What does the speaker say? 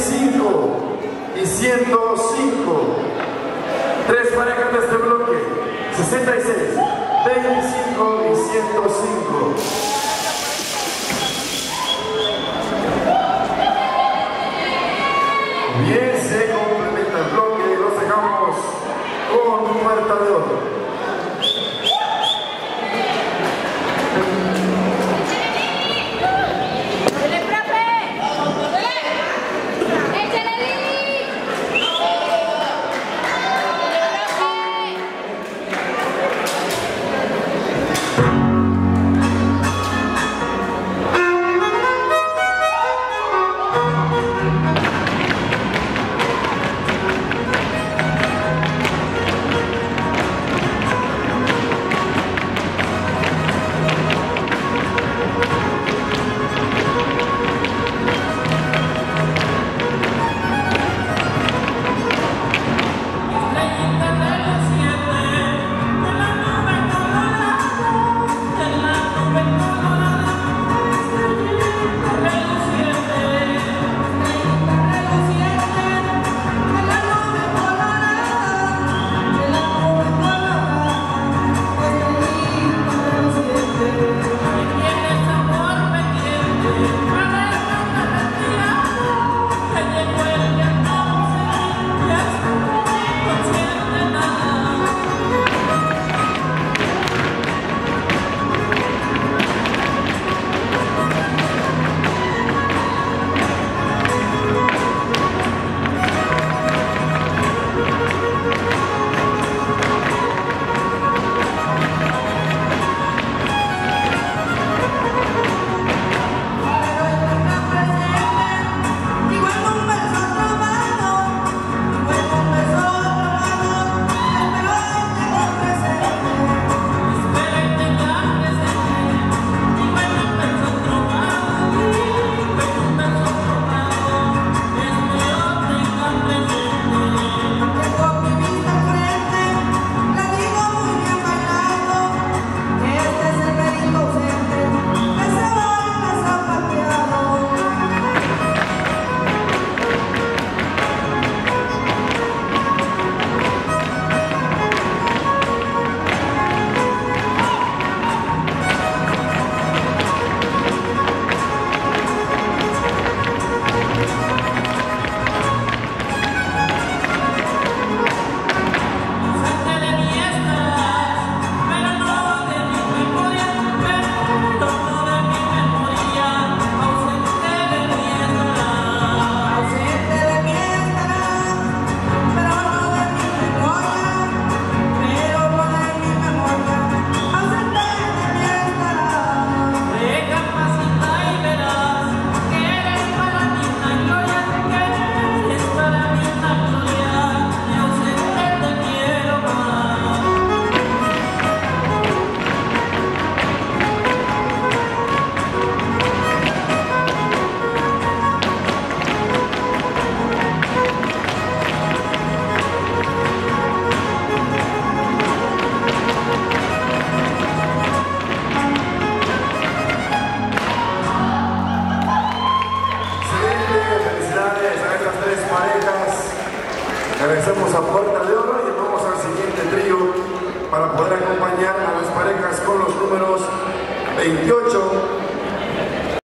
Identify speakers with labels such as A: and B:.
A: 25 y 105. Tres parejas de este bloque, 66, 25 y 105. Bien, se complementa el bloque, los dejamos con puerta de oro. Regresamos a puerta de oro y vamos al siguiente trío para poder acompañar a las parejas con los números 28,